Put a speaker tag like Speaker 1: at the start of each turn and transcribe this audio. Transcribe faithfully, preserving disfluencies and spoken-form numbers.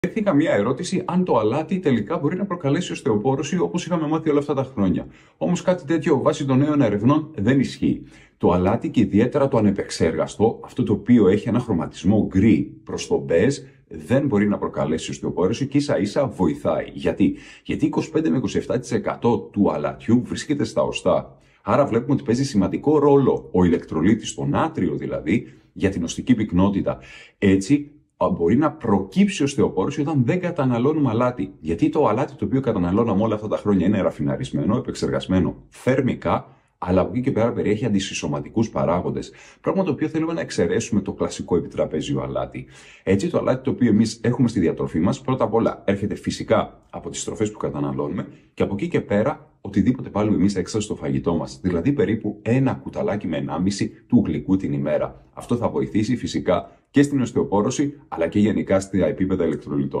Speaker 1: Τέθηκα μια ερώτηση αν το αλάτι τελικά μπορεί να προκαλέσει οστεοπόρωση όπως είχαμε μάθει όλα αυτά τα χρόνια. Όμως κάτι τέτοιο βάσει των νέων ερευνών δεν ισχύει. Το αλάτι και ιδιαίτερα το ανεπεξέργαστο, αυτό το οποίο έχει ένα χρωματισμό γκρι προς το μπέζ, δεν μπορεί να προκαλέσει οστεοπόρωση και ίσα ίσα βοηθάει. Γιατί? Γιατί είκοσι πέντε με είκοσι επτά τοις εκατό του αλατιού βρίσκεται στα οστά. Άρα βλέπουμε ότι παίζει σημαντικό ρόλο ο ηλεκτρολίτης, το νάτριο δηλαδή, για την οστική πυκνότητα. Έτσι, μπορεί να προκύψει οστεοπόρωση όταν δεν καταναλώνουμε αλάτι. Γιατί το αλάτι το οποίο καταναλώναμε όλα αυτά τα χρόνια είναι ραφιναρισμένο, επεξεργασμένο θερμικά, αλλά από εκεί και πέρα περιέχει αντισυσσωματικούς παράγοντες. Πράγμα το οποίο θέλουμε να εξαιρέσουμε το κλασικό επιτραπέζιο αλάτι. Έτσι, το αλάτι το οποίο εμείς έχουμε στη διατροφή μας, πρώτα απ' όλα έρχεται φυσικά από τις τροφές που καταναλώνουμε και από εκεί και πέρα οτιδήποτε βάλουμε εμείς έξω στο φαγητό μας. Δηλαδή περίπου ένα κουταλάκι με ενάμιση του γλυκού την ημέρα. Αυτό θα βοηθήσει φυσικά και στην οστεοπόρωση, αλλά και γενικά στα επίπεδα ηλεκτρολιτών.